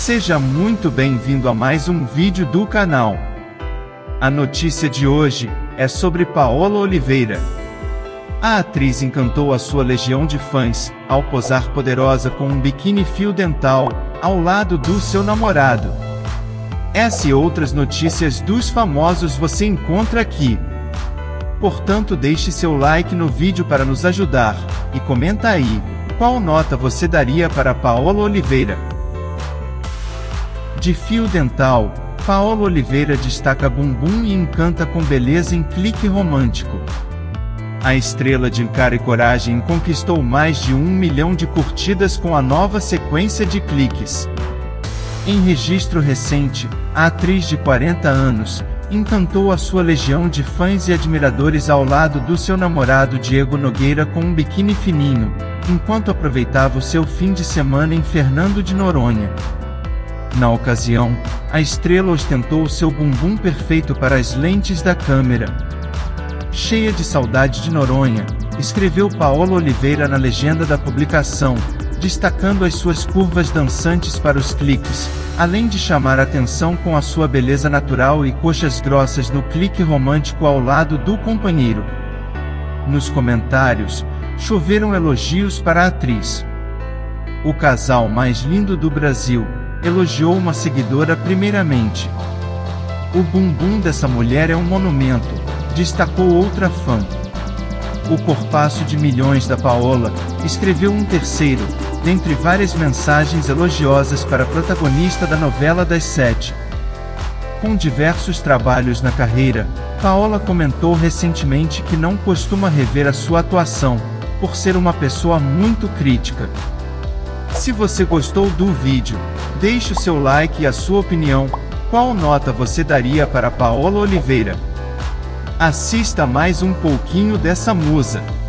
Seja muito bem-vindo a mais um vídeo do canal. A notícia de hoje é sobre Paola Oliveira. A atriz encantou a sua legião de fãs ao posar poderosa com um biquíni fio dental ao lado do seu namorado. Essa e outras notícias dos famosos você encontra aqui. Portanto, deixe seu like no vídeo para nos ajudar e comenta aí qual nota você daria para Paola Oliveira. De fio dental, Paola Oliveira destaca bumbum e encanta com beleza em clique romântico. A estrela de Cara e Coragem conquistou mais de 1 milhão de curtidas com a nova sequência de cliques. Em registro recente, a atriz de 40 anos encantou a sua legião de fãs e admiradores ao lado do seu namorado Diego Nogueira com um biquíni fininho, enquanto aproveitava o seu fim de semana em Fernando de Noronha. Na ocasião, a estrela ostentou o seu bumbum perfeito para as lentes da câmera. Cheia de saudade de Noronha, escreveu Paola Oliveira na legenda da publicação, destacando as suas curvas dançantes para os cliques, além de chamar a atenção com a sua beleza natural e coxas grossas no clique romântico ao lado do companheiro. Nos comentários, choveram elogios para a atriz. O casal mais lindo do Brasil, elogiou uma seguidora primeiramente. O bumbum dessa mulher é um monumento, destacou outra fã. O corpaço de milhões da Paola, escreveu um terceiro, dentre várias mensagens elogiosas para a protagonista da novela das 7. Com diversos trabalhos na carreira, Paola comentou recentemente que não costuma rever a sua atuação, por ser uma pessoa muito crítica. Se você gostou do vídeo, deixe o seu like e a sua opinião. Qual nota você daria para Paola Oliveira? Assista mais um pouquinho dessa musa.